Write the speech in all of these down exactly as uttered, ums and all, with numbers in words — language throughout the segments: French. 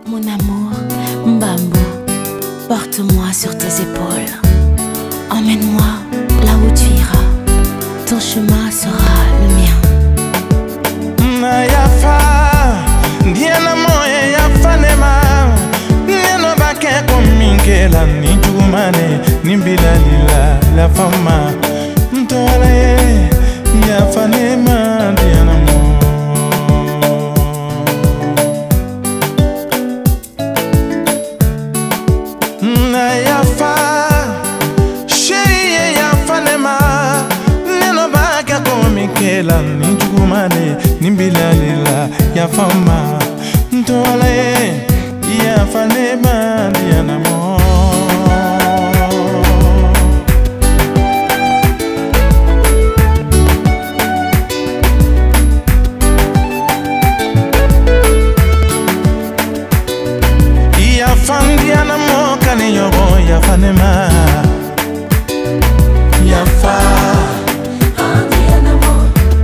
Mon amour, Mbambo, porte-moi sur tes épaules. Emmène-moi là où tu iras. Ton chemin sera le mien. Na yafa, diana moye yafa nema. Neno bake kominke la ni jumane ni bilalila la fama. Mtoale yafa nema diana mo. Na yafa, sheye yafa nema. Neno bake kominke la ni jumane ni bilalila ya fama. Mtoale yafa nema diana mo. Diana mo kani yogo ya fanema ya fa Diana mo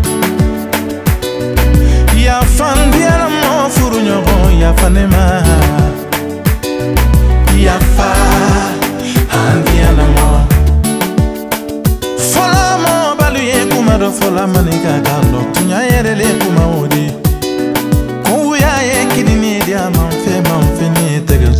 ya fan Diana mo furu yogo ya fanema ya fa Diana mo fola mo balu ye kuma do fola manika kando tunya yerele kuma odi ko ya ye kidini dia man fe man fe ni tege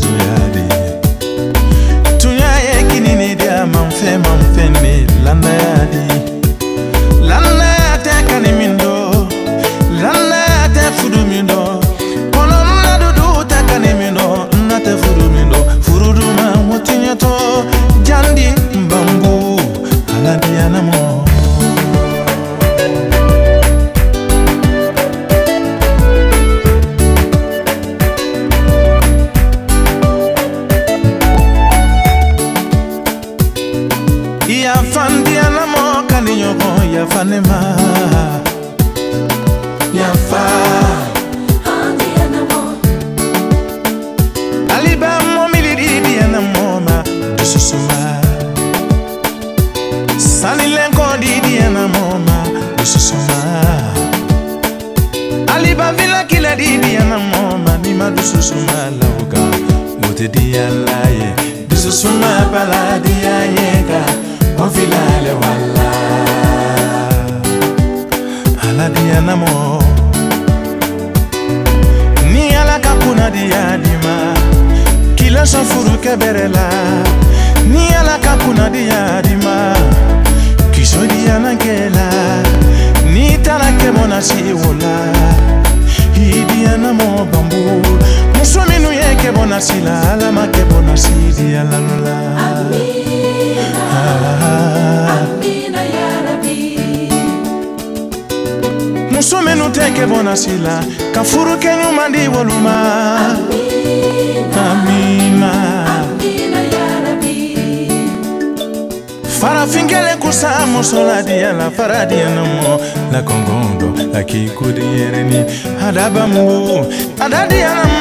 manfeme landa yadi landa yate kanimindo landa yate fudumindo kolonna dudu ta kanimindo nate fudumindo furuduma motinyato jandi mbambu aladiana mo ya fan Diana mo kani yogo ya fanema ya fa Diana mo aliba mo milidi Diana mo ma dususuma sanilenko di Diana mo ma dususuma aliba vila kila di Diana mo ma ni ma dususuma lauga mote Diana ye dususuma pala dia yega Confilale wala ala Diana mo ni ala kakuna dia dima kila safuru keberela ni ala kakuna dia dima kiso Diana kela ni tala kemona si wola hi Diana mo bambu muso minu ye kebona sila ala makebona si dia la lula Amina ya Rabbi Musome no teke bona sila Kafuru kenyu mandi woluma Amina Amina ya Rabbi Fara fingele kusa musola dia la fara dia namo La kongondo la kikudi yereni Adabamu Adadia namo